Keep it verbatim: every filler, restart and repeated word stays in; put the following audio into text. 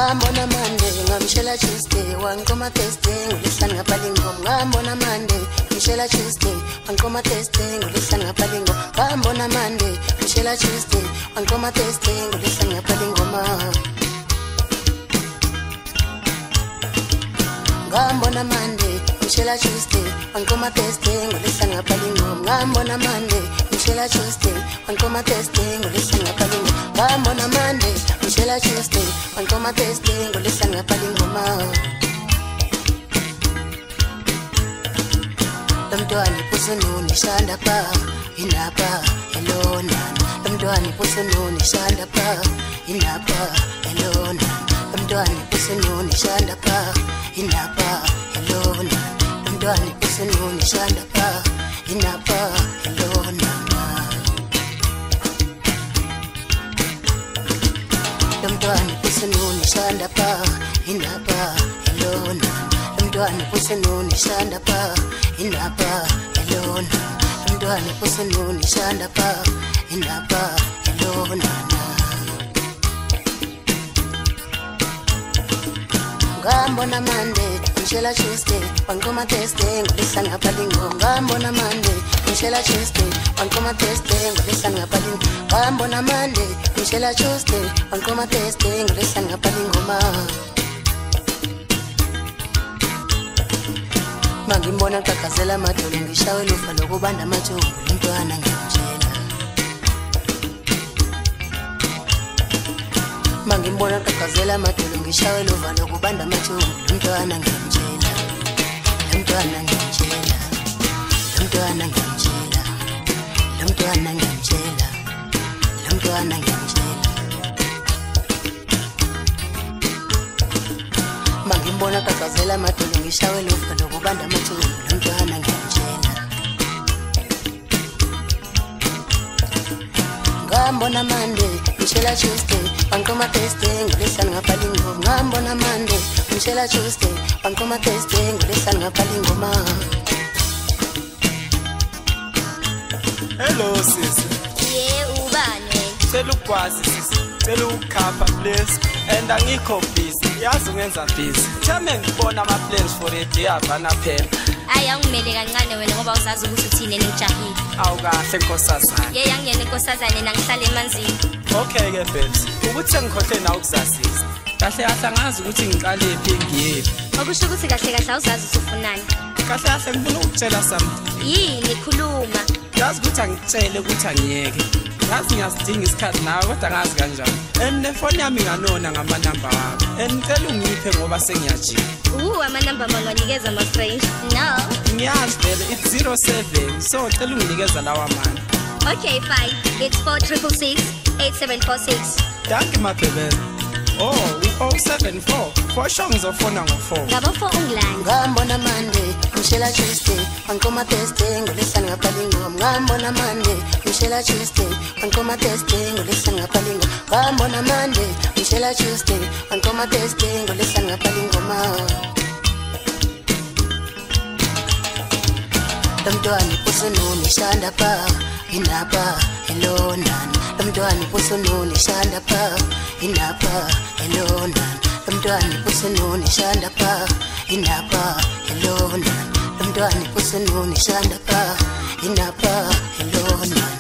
ngambona Monday ngamshela Tuesday wanqoma Thursday ngilisa ngabhala ingoma ngambona Monday ngishela Tuesday wanqoma Thursday ngilisa ngabhala ingoma ngambona Monday ngishela Tuesday wanqoma Thursday ngilisa ngabhala ingoma ngambona Monday ngishela Tuesday wanqoma Thursday ngilisa ngabhala ingoma ngambona Monday ngishela Tuesday wanqoma Thursday ngilisa ngabhala ingoma ngambona Monday ngishela Tuesday wanqoma Thursday ngilisa ngabhala ingoma Lamdwani pusununi shanda pa inapa elona Lamdwani pusununi shanda pa inapa elona Lamdwani pusununi shanda pa inapa elona Lamdwani pusununi shanda pa inapa elona Lamdwani pusununi shanda pa inapa elona Lamdwani pusununi shanda pa inapa elona Lamdwani pusununi shanda pa inapa elona ngambona Monday ngishela Tuesday wanqoma Thursday ngilisa ngabhala ingoma ngambona Monday ngishela Tuesday wanqoma Thursday ngilisa ngabhala ingoma ngambona Monday ngishela Tuesday wanqoma Thursday ngilisa ngabhala ingoma Mangimbona kakazela madolo ngishawe lufa lokubanda amathumbu umntwana ngiyamtshela Mangimbona kakazela madolo ngishawe lufa lokubanda amathumbu umntwana ngiyamtshela umntwana ngiyamtshela umntwana ngiyamtshela umntwana ngiyamtshela umntwana ngiyamtshela Mangimbona kakazela madolo ngishawe lufa lokubanda amathumbu umntwana ngiyamtshela ngambona Monday ngishela Tuesday wanqoma Thursday ngilisa ngabhala ingoma ngambona Monday ngishela Tuesday wanqoma Thursday ngilisa ngabhala ingoma Hello sis. Yeah ubane Cela ukwazi sis. Cela ukukhapha please and angikho busy. Yazi ungenza busy. Thame ngibona ama plans for the day avana phela. Ayi angimele kancane wena ngoba uzazi ukuthi uthini nengijahile. Awu kahle nkosazana. Yeah yangiyena inkosazane nangihlala emanzini. Okay ke babes. Ukuthi sengikhohle na ukuzasisa. Kahle kahle angazi ukuthi ngiqale phi ngiyephi. Okusho ukuthi kahle kahle awuzazi usufunani. Kahle kahle ngifuna ukutshela something. Yini khuluma. Yazi ukuthi angitshele ukuthi angiyeke. Yazi ngiyasidinga isikhathi nawe kodwa ngazi kanjani. And phone yami nganona ngama number wakho. And ngicela ungiphe ngoba sengiyajika. Uh ama number manganikeza ama friends. No. Ngiyazi vele it's zero seven. So ngicela unginikeza lawa mani. Okay fine. It's four six six, eight seven four six. Danke mabebe. Oh, oh seven four. For sure ngizofona ngo four. Ngabo four ungilani. ngambona Monday ngishela Tuesday wanqoma Thursday ngilisa ngabhala ingoma ngambona Monday ngishela Tuesday wanqoma Thursday ngilisa ngabhala ingoma ngambona Monday ngishela Tuesday wanqoma Thursday ngilisa ngabhala ingoma Lamdwani pusununi shanda pa inapa elona Lamdwani pusununi shanda pa inapa elona Lamdwani pusununi shanda pa inapa elona Lamdwani pusununi shanda pa inapa elona